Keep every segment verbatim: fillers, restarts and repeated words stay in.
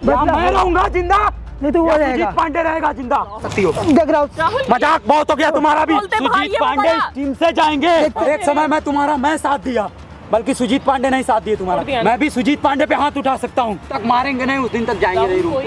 मैं रहूंगा जिंदा, नहीं तो वो रहेगा। सुजीत पांडे रहेगा जिंदा। सकती हो देख रहा हूँ मजाक बहुत हो गया तुम्हारा भी। सुजीत पांडे इस टीम से जाएंगे। एक समय मैं तुम्हारा मैं साथ दिया, बल्कि सुजीत पांडे नहीं साथ दिए तुम्हारा। मैं भी सुजीत पांडे पे हाथ उठा सकता हूँ। तक मारेंगे नहीं, उस दिन तक जाएंगे नहीं रूम पे।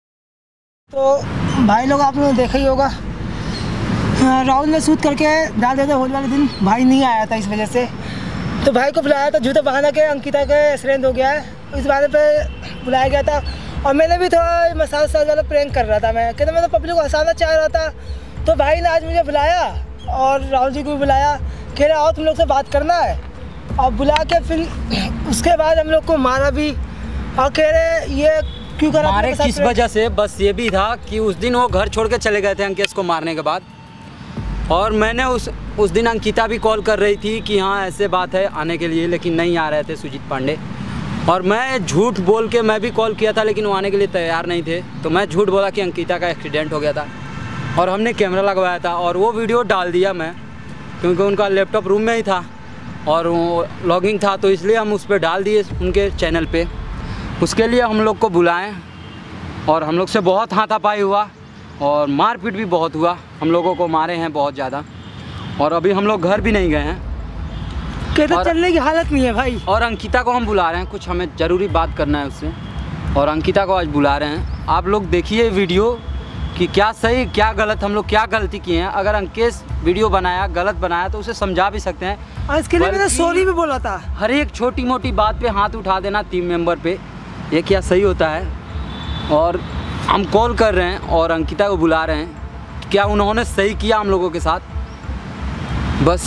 तो भाई लोग आप लोगों ने देखा ही होगा, राहुल ने शूट करके डाल दिया था होली वाले दिन। भाई नहीं आया था इस वजह से, तो भाई को बुलाया था झूठे बहाना के अंकिता का एक्सीडेंट हो गया है, इस बारे पे बुलाया गया था। और मैंने भी थोड़ा मसाज वसाज वाला प्रैंक कर रहा था, मैं कहता मैं तो पब्लिक को हंसाना चाह रहा था। तो भाई ने आज मुझे बुलाया और राहुल जी को भी बुलाया, कह रहे आओ तुम लोग से बात करना है। और बुला के फिर उसके बाद हम लोग को मारा भी और कह रहे ये क्यों करा मारे किस वजह से। बस ये भी था कि उस दिन वो घर छोड़ के चले गए थे अंकेश को मारने के बाद। और मैंने उस उस दिन अंकिता भी कॉल कर रही थी कि हाँ ऐसे बात है आने के लिए, लेकिन नहीं आ रहे थे सुजीत पांडे। और मैं झूठ बोल के मैं भी कॉल किया था, लेकिन वो आने के लिए तैयार नहीं थे। तो मैं झूठ बोला कि अंकिता का एक्सीडेंट हो गया था और हमने कैमरा लगवाया था, और वो वीडियो डाल दिया मैं, क्योंकि उनका लैपटॉप रूम में ही था और वो लॉगिंग था, तो इसलिए हम उस पर डाल दिए उनके चैनल पे। उसके लिए हम लोग को बुलाएं और हम लोग से बहुत हाथापाई हुआ और मारपीट भी बहुत हुआ। हम लोगों को मारे हैं बहुत ज़्यादा, और अभी हम लोग घर भी नहीं गए हैं। कहते चलने की हालत नहीं है भाई। और अंकिता को हम बुला रहे हैं, कुछ हमें ज़रूरी बात करना है उससे, और अंकिता को आज बुला रहे हैं। आप लोग देखिए वीडियो कि क्या सही क्या गलत, हम लोग क्या गलती किए हैं। अगर अंकेश वीडियो बनाया गलत बनाया तो उसे समझा भी सकते हैं। इसके लिए मैंने सॉरी भी बोला था। हर एक छोटी मोटी बात पे हाथ उठा देना टीम मेंबर पे, ये क्या सही होता है। और हम कॉल कर रहे हैं और अंकिता को बुला रहे हैं, क्या उन्होंने सही किया हम लोगों के साथ। बस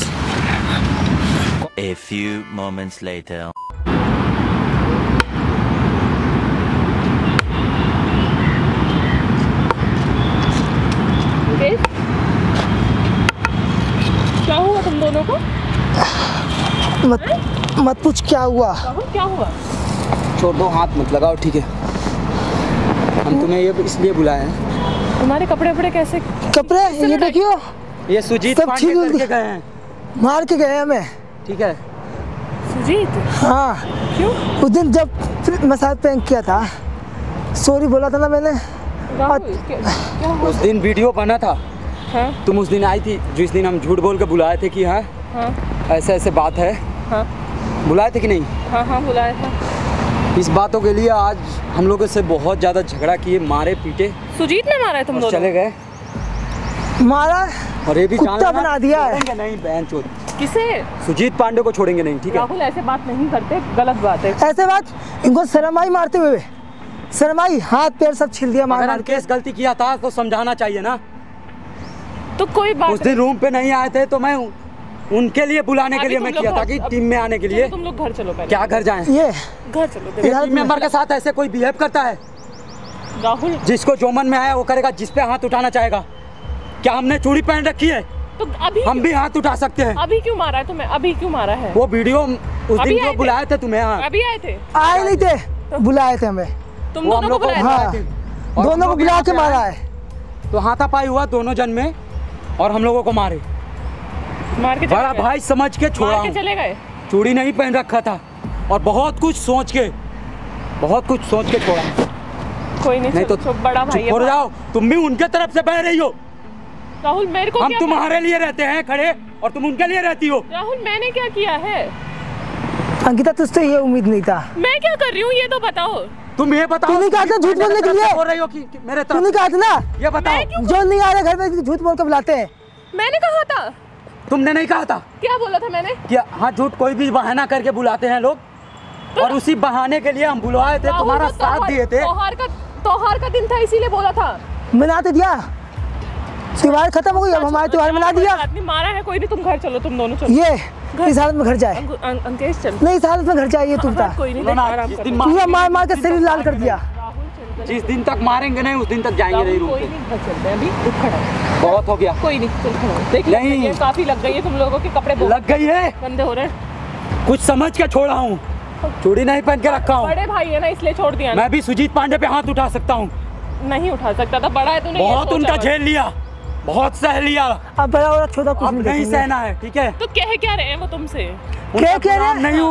A few moments later. क्या हुआ तुम दोनों को? मत मत पूछ क्या हुआ। क्या हुआ? छोड़ दो, हाथ मत लगाओ, ठीक है। हम तुम्हें ये इसलिए बुलाए हैं। तुम्हारे कपड़े वपड़े कैसे? कपड़े ये देखियो, ये सुजीत पांडे करके गए हैं, मार के गए हमें, ठीक है। सुजीत? हाँ। क्यों? उस दिन जब मसाज प्रैंक किया था, सॉरी बोला था ना मैंने। क्या, क्या उस दिन वीडियो बना था। हाँ? तुम उस दिन आई थी, जिस दिन हम झूठ बोल के बुलाए थे कि हाँ, हाँ? ऐसे ऐसे बात है। हाँ? बुलाए थे कि नहीं? हाँ हाँ बुलाया था। इस बातों के लिए आज हम लोगों से बहुत ज़्यादा झगड़ा किए, मारे पीटे। सुजीत ने मारा है तुम दोनों? चले गए, मारा और ये भी कुत्ता बना दिया है। नहीं बहनचोद, किसे? सुजीत पांडे को छोड़ेंगे नहीं, ठीक है। राहुल ऐसे बात नहीं करते, गलत बात है। ऐसे बात, इनको शर्म आई मारते हुए, शर्म आई, हाथ पैर सब छिल दिया मार अगर मार के। अंकेश गलती किया था तो समझाना चाहिए ना। तो कोई बात उस दिन रूम पे नहीं आए थे तो मैं उनके लिए बुलाने के लिए मैं किया था कि टीम में आने के लिए। तुम लोग घर चलो पहले। क्या घर जाएं? ये घर चलो। टीम मेंबर के साथ ऐसे कोई बिहेव करता है? राहुल, जिसको जो मन में आया वो करेगा, जिस पे हाथ उठाना चाहेगा। क्या हमने चूड़ी पहन रखी है? तो अभी हम भी हाथ उठा सकते हैं। अभी क्यों मारा है तुम्हें? अभी क्यों मारा है? वो वीडियो उस दिन जो बुलाए थे तुम्हें, हाँ अभी आए थे? आए नहीं थे, बुलाए थे हमें। तुम दोनों को बुलाया था? हाँ, दोनों को बुला के मारा है। तो हाथापाई हुआ दोनों जन में और हम लोगों को मारे। मार के बड़ा भाई समझ के छोड़ा, मार के चले गए। चूड़ी नहीं पहन रखा था और बहुत कुछ सोच के बहुत कुछ सोच के छोड़ा। कोई नहीं, नहीं तो बड़ा भाई छोड़ जाओ, तुम भी उनके तरफ से बह रही हो। राहुल मेरे को हम क्या तुम्हारे लिए रहते हैं खड़े और तुम उनके लिए रहती हो। राहुल मैंने क्या किया है? अंकिता तुझसे ये उम्मीद नहीं था। मैं क्या कर रही हूँ ये तो बताओ। तुम ये बताओ, तूने कहा था झूठ बोलने के लिए बोल रही हो कि, कि मेरे तरफ? तूने कहा था ना, ये बताओ। जो नहीं आ रहा घर में झूठ बोल के बुलाते हैं। मैंने कहा था? तुमने नहीं कहा था? क्या बोला था मैंने? क्या? हाँ, झूठ कोई भी बहाना करके बुलाते हैं लोग, तो और उसी बहाने के लिए हम बुलवाए थे, तुम्हारा साथ दिए थे। त्योहार का त्योहार का दिन था इसीलिए बोला था। मना तो दिया, त्योहार खत्म हो गई, अब हमारे त्योहार मना दिया। आदमी मारा है, कोई नहीं, तुम घर चलो, तुम दोनों चलो। ये इस हालत में घर जाए? अंकेश चल। नहीं, इस हालत में घर जाइए। तू बता। कोई नहीं, आराम कर। तू मार मार के शरीर लाल कर दिया। जिस दिन तक मारेंगे नहीं उस दिन तक जाएंगे नहीं रूम पे। कोई नहीं, घर चलते हैं अभी। उठ खड़ा, बहुत हो गया। कोई नहीं, चल खड़ा। देख नहीं, काफी लग गई है तुम लोगों के कपड़े, लग गई है, गंदे हो रहे हैं। कुछ समझ के छोड़ा हूँ, चूड़ी नहीं पहन के रखा हूँ। बड़े भाई है ना इसलिए छोड़ दिया। मैं भी सुजीत पांडे पे हाथ उठा सकता हूँ। नहीं उठा सकता था, बड़ा है तूने। बहुत उनका झेल लिया, बहुत सह लिया, अब बड़ा और छोटा कुछ अब नहीं सहना है, ठीक है। तो कह क्या रहे हैं वो तुमसे? क्या कह रहे हैं? नहीं हूँ,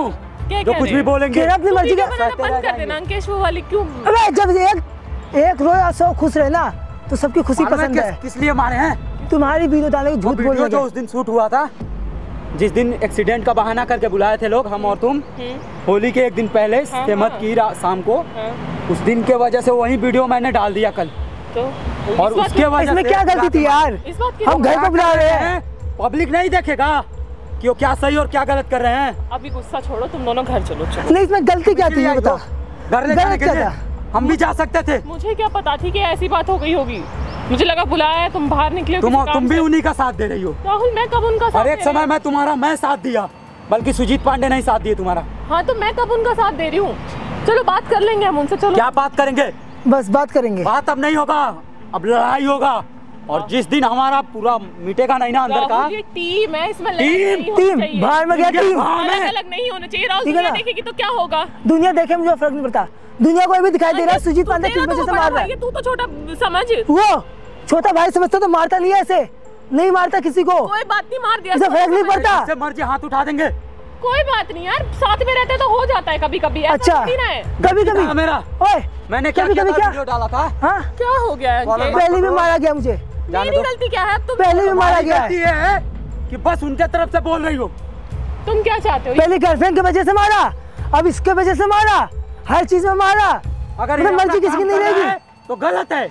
क्या जो कह कुछ रहे भी हैं? बोलेंगे तेरा अपनी मर्जी वीडियो का बनाना सहते बंद रह कर देना जाएंगे। अंकेश, वो वाली क्यों? अबे जब एक एक रोए और सौ खुश रहे ना तो सबकी खुशी मालूम है पसंद किस, है। किस लिए मारे हैं? तुम्हारी वीडियो डालने की वो झूठ वीडियो बोलने जो के। उस दिन शूट हुआ था, जिस दिन एक्सीडेंट का बहाना करके बुलाए थे लोग, हम और तुम, हम्म, होली के एक दिन पहले हाँ, सेमत हाँ। की रा- शाम को, हाँ, उस दिन के वजह से वही वीडियो मैंने डाल दिया कल। तो और इस बात उसके की- वजह इसमें से क्या गलती थी यार? इस बात की हम घर पे बुला रहे हैं। पब्लिक नहीं देखेगा कि वो क्या सही और क्या गलत कर रहे हैं। अभी गुस्सा छोड़ो, तुम दोनों घर चलो चलो। नहीं इसमें गलती क्या थी इसलिए ये बता। घर ले जाने गलत के क्या लिए था? हम भी जा सकते थे। मुझे क्या पता थी कि ऐसी बात हो गई होगी। मुझे लगा बुलाया है, तुम बाहर निकले हो तुम किसी काम तुम भी से। उन्हीं का साथ दे रही हो। राहुल मैं कब उनका साथ और दे एक रही समय हूँ? मैं तुम्हारा मैं साथ दिया, बल्कि सुजीत पांडे नहीं साथ दिए तुम्हारा। हाँ तो मैं कब उनका साथ दे रही हूँ? चलो बात कर लेंगे हम उनसे, चलो। क्या बात करेंगे? बस बात करेंगे। बात अब नहीं होगा, अब लड़ाई होगा। और जिस दिन हमारा पूरा मिटेगा नहीं ना अंदर का, राहुल ये टीम है, इसमें लड़ाई टीम, नहीं होनी टीम चाहिए। बाहर में गया टीम। हाँ, अलग मैं- अलग नहीं होना चाहिए। राहुल ठीक है दुनिया ना? देखेगी तो क्या होगा? दुनिया देखे मुझे फर्क नहीं पड़ता। दुनिया को ये भी दिखाई दे रहा है सुजीत तू पांडे तेरा किस तो वजह वो से बड़ा मार रहा भाई है। है, तू तो छोटा समझ। वो छोटा भाई समझता तो मारता नहीं है ऐसे, नहीं मारता किसी को, कोई बात नहीं, मार दिया इसे तो फर्क नहीं समझ। पड़ता। जिससे मर्जी हाथ उठा देंगे। कोई बात नहीं यार, साथ में रहते तो हो जाता है कभी कभी। अच्छा कभी कभी हाँ, मेरा ओए मैंने क्या कभी किया कभी था? क्या वीडियो डाला था। हाँ क्या हो गया है कॉलर अंकित? मत पहले भी पकड़ो। मारा गया मुझे, जाने मेरी दो। गलती क्या है? अब तुम पहले भी मारा हमारी गया गलती है। ये है कि बस उनके तरफ से बोल रही हो। तुम क्या चाहते हो? पहले गर्लफ्रेंड की वजह से मारा, अब इसके वजह से मारा, हर चीज में मारा। अगर मतलब ये मर्जी अपना किसी की काम नहीं कर रहा रहेगी। है, तो गलत है।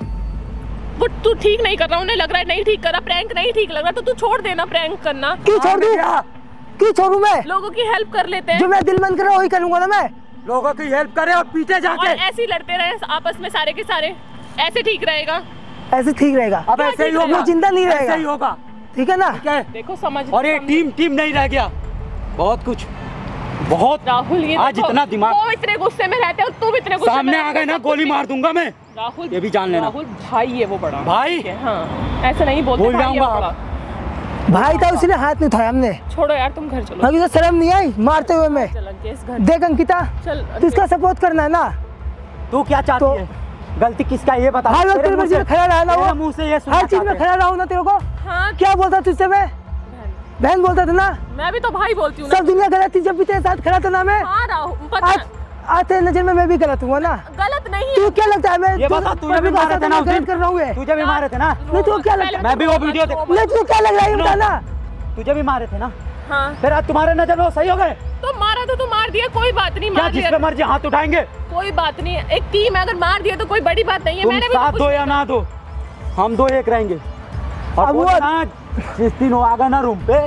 वो तू ठीक नहीं कर रहा, उन्हें लग रहा है नहीं ठीक कर रहा, प्रैंक नहीं ठीक लग रहा, तो तू छोड़ देना प्रैंक करना। क्यों छोड़ दूं? क्या? क्यों छोड़ू मैं? लोगों की हेल्प कर लेते हैं जो मेरा दिल मन कर रहा है वही करूंगा ना मैं। लोगों की हेल्प करे और पीछे और जाके ऐसे ही लड़ते रहे आपस में सारे के सारे, ऐसे ठीक रहेगा। ऐसे ठीक रहेगा, अब ऐसे ही ठीक होगा, वो जिंदा नहीं ऐसे रहेगा। ही होगा। ठीक है ना? ठीक है। देखो समझ। और ये समझ- टीम टीम नहीं रह गया, बहुत कुछ, बहुत राहुल ये आज देखो, इतना दिमाग वो इतने गुस्से में रहते हो, तुम इतने गुस्से सामने में आ रहते गए हो, ना, तो गोली कुछ मार दूंगा मैं। भी- राहुल ये भी जान लेना। राहुल भाई है वो बड़ा भाई? ठीक है, हाँ ऐसे नहीं बोलते, भूल भाई है वो जाऊंगा। बड़ा। भाई था इसलिए हाथ नहीं उठाया हमने। छोड़ो यार, तुम घर चलो। अभी तो शर्म नहीं आई मारते हुए मैं। चल अंकेश घर देख अंकिता, चल। तू इसका सपोर्ट करना है ना। तू क्या चाहती तो- है? गलती किसका ये बता। हर वक्त तेरे तेरे मुंह मर्जी से- में खड़ा रहा ना तेरे वो, मुंह से ये सुनना हर चीज में चाहते हैं। खड़ा रहा हूँ ना तेरे को। हाँ क्या बोलता तुझसे मैं? बहन। बहन बोलता था ना, मैं भी तो भाई बोलती हूँ ना। सब दुनिया गलत थी जब भी तेरे साथ खड़ा था ना मैं। हाँ राहुल पता आज आज तेरी नजर में मैं भी गलत हुआ ना। गलत नहीं तू है। क्या लगता है मैं ये बता, तुझे भी भी मारे थे ना उस गलत दिन? कर रहा हूँ ये? तुझे भी मारे थे ना? नहीं तो क्या लगता है? मैं भी वो वीडियो देख- नहीं तू क्या लग रहा है ये बता ना। तुझे भी मारे थे ना? हाँ फिर आज तुम्हारे नजर में वो सही हो गए तो मारा तो तू मार दिया, कोई बात नहीं, क्या? मार जिस दिया पे मर्जी हाथ उठाएंगे। कोई बात नहीं। एक टीम है, अगर मार दिया तो कोई बड़ी बात नहीं है। तुम मैंने भी साथ तो दो कुछ या ना दो, हम दो एक रहेंगे। और अब वो वो- ना, जिस दिन वो आगा ना रूम पे,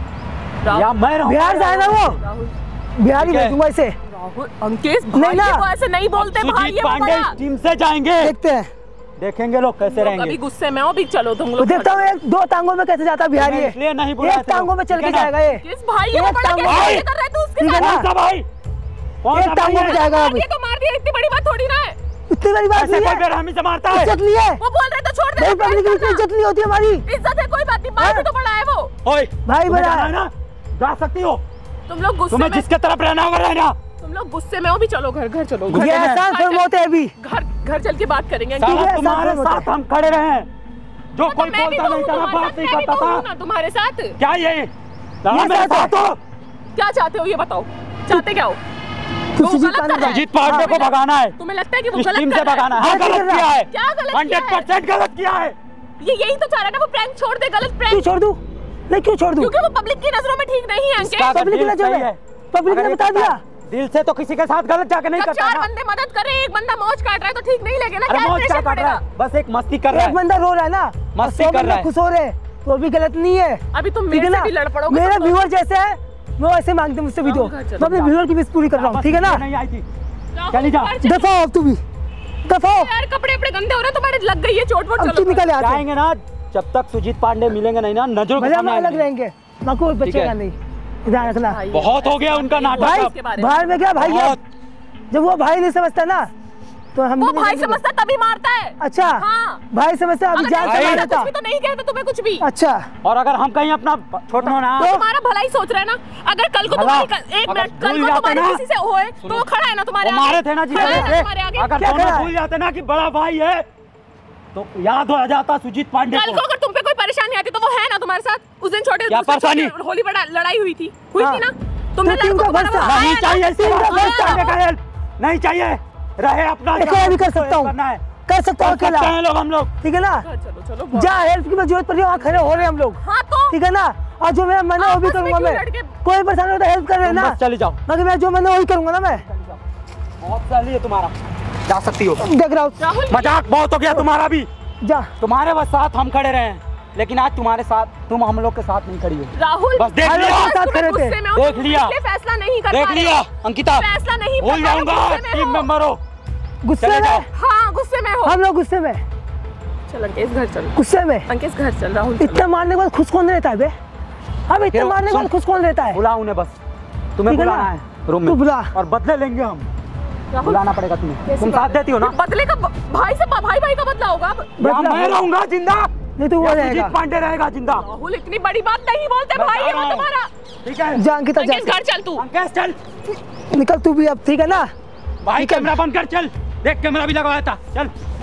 राहुल- या मैं रहूंगा बिहार से आया ना वो, राहुल बिहार ही ठीक है। भेजूंगा इसे। राहुल अंकेश नहीं भाई ना। को ऐसे नहीं बोलते, भाई सुजीत है वो पांडे बड़ा। इस टीम से जाएंगे, देखते हैं, देखेंगे लोग कैसे लोग अभी रहेंगे। गुस्से में हो, अभी चलो तुम वो लोग। देखता हूँ एक दो टांगों में कैसे जाता बिहार ये। इसलिए नहीं बुलाया एक था टांगों में चल ठीक के है ना? जाएगा ये। किस भाई है वो एक बड़ा, टांगों कैसे में- बातें कर रहा है तू उसके ठीक है साथ? ना? कौन सा भाई? कौन एक सा टांगों भाई में है? जाएगा मार अभी। दिया तो मार दिया, इतनी बड़ी बात थोड़ी ना है। इतनी बड़ी बात ऐसे नहीं कोई है, बेरहमी से मारता है? इज्जत नहीं है वो बोल रहे तो छोड़ दे। भाई, पब्लिक की इज्जत नहीं होती हमारी। इज्जत है, कोई बात नहीं, भाई भी तो बड़ा है वो। ओए, भाई तुम्हें बड़ा जाना है। है ना, जा सकती हो। तुम लोग गुस्से तुम्हें में जिसके तरफ रहना होगा रहना। तुम लोग गुस्से में हो, भी चलो घर घर चलो। घर ये है। एहसान फर्म होते हैं अभी। घर घर चल के बात करेंगे। साला है, तुम्हारे साथ में साथ हम खड़े रहे, जो तो कोई मैं भी बोलता तो नहीं हूँ था ना, तुम्हारे बात साथ, नहीं मैं भी करता तो हूँ था। ना तुम्हारे साथ। क्या ये लड़ा मेरे साथ साथ हो? क्या चाहते हो ये बताओ, चाहते क्या हो? तू वो सुजीत गलत पांडे कर रहा है। सुजीत पांडे को भगाना है, तुम्हें लगता है कि वो इस गलत टीम कर से रहा है? भगाना है। हाँ, क्या गलत कर रहा किया है? है, क्या गलत किया हंड्रेड है? परसेंट गलत किया है। ये यही तो चाह रहा है ना, वो प्रैंक छोड़ दे, गलत क्यों प्रैंक। छोड़ दूं? नहीं क्यों छोड़ दूं? क्योंकि वो पब्लिक की नजरों में ठीक नहीं है इसका अंकेश। अगर पब्लिक दिल नजर सही में- है, पब्लिक अगर ने ये बता पता दिया। है, दिल से तो किसी के साथ गलत जाके नहीं जब करता चार ना। बंदे मदद कर रहे हैं, एक बंदा मौज काट रहा है तो ठीक नहीं लगे ना, अरे क्या मौज क्या प्रेशर कर रहा पड़ेगा? है, बस एक मस्ती कर रहा एक है। बंदा रो रहा है ना, मस्ती और सौ कर रहा बंदे है। खुश हो रहे हैं, तो भी गलत नहीं है। अभी तुम ठीक मेरे है से ना? भी लड़ पड़ोगे। मेरा तुम लोग। व्यूअर जैसे है वो ऐसे मांगते मुझसे वीडियो, घर चलो, मैं अपने व्यूअर की विश पूरी कर रहा हूँ। ठीक है ना? नहीं आई थी। राहुल, चली जा। घर चलो। दफा हो अब तू भी, दफा हो। यार कपड़े अपने गंदे हो रहे हैं, तुम्हारे लग गई है चोट वोट। अब चलो तू निकल यहाँ से। जाएंगे ना, जब तक सुजीत पांडे मिलेंगे नहीं ना, नजरों के भले हम सामने अलग आएंगे। रहेंगे, ना कोई बचेगा है। नहीं, ध्यान रखना। भाई, बहुत हो गया उनका नाटक भाई अब। इसके बारे में। बाहर में क्या भाई है? बहुत। जब वो भाई नहीं समझता ना तो हम वो भी नहीं भाई समझेंगे। समझता तभी मारता है। अच्छा हाँ। भाई समझता अभी अगर जान नहीं से मार कहता देता। कुछ भी तो नहीं कहता तुम्हें कुछ भी। अच्छा और अगर हम कहीं अपना छोड़ना ना, तो तुम्हारा भला ही सोच रहा है ना। अगर कल को भला, तुम्हारी कल- एक अगर मिनट कल भूल को जाते तुम्हारी ना, किसी से होए तो वो खड़ा है ना तुम्हारे वो आगे। मारे थे ना खड़ा है जिसे ना तुम्हारे आगे। अगर क्या दोनों करा है? भूल जाते ना कि बड़ा भाई है, तो याद हो जाता सुजीत पांडे कल को। को अगर तुम पे कोई परेशानी आती तो वो है ना तुम्हारे साथ। उस दिन छोटे क्या उससे परेशानी? छोटे होली बड़ा लड़ाई हुई थी हुई हाँ। थी ना, तुमने तो टीम लड़कों का को भरोसा बनाया नहीं ना, चाहिए टीम का नहीं भरोसा। चाहिए का हेल्प, नहीं चाहिए, रहे अपना एक और भी कर सकता हूँ, करना है, कर सकता हूँ कर सकते अकेला, हैं लोग हम लोग। ठीक है ना। चलो चलो बहुत- जहाँ हेल्प की जरूरत पड़ी वहाँ खड़े हो रहे हैं हम लोग, हाँ तो ठीक है ना। और जो मेरा मन है वो भी आपस में करूंगा क्यों मैं, लड़के- कोई परेशानी हो तो हेल्प कर रहे हैं तुम ना, बस चले जाओ, मगर मैं जो मन है वही करूंगा ना मैं। बहुत सही है तुम्हारा, जा सकती हो। देख रहा हूँ, राहुल मजाक बहुत हो गया तुम्हारा भी, जा। तुम्हारे बस साथ हम खड़े रहे हैं, लेकिन आज तुम्हारे साथ, तुम हम लोग के साथ नहीं खड़ी हो। राहुल बस देख हम लोग लिया, के साथ खड़े थे। गुस्से में हो, देख तुम लिया। इसलिए फैसला नहीं कर देख पा रहे लिया हो। अंकिता, फैसला नहीं भूल कर पा रहे हो, जाऊंगा गुस्से में टीम हो। मेंबर हो। गुस्से चले में, जाओ। हाँ गुस्से में हो। हम लोग गुस्से में, चल अंकेश घर चल, गुस्से में। अंकेश घर चल राहुल चलो। इतना मारने के बाद खुश कौन रहता है बे? अब इतना फिर मारने के बाद सुन। खुश कौन रहता है? बुला उन्हें, बस तुम्हें ठीक है ना? बुलाना है रूम तू में, बुला। और बदले लेंगे हम, राहुल बुलाना पड़ेगा तुम्हें। कैसी तुम बात साथ है? देती हो ना? बदले का भाई से भाई भाई का बदला होगा अब। या बदला मैं होगा। रहूंगा जिंदा, नहीं तो वो या रहेगा। सुजीत पांडे रहेगा जिंदा। राहुल इतनी बड़ी बात नहीं बोलते मैं भाई जा है रहा वो हूँ। तुम्हारा। ठीक है, जा अंकिता जा, अंकेश घर चल तू। अंकेश चल, निकल तू भी अब, ठीक है ना। भाई कैमरा बंद कर, चल देख कैमरा भी लगवाया था, चल।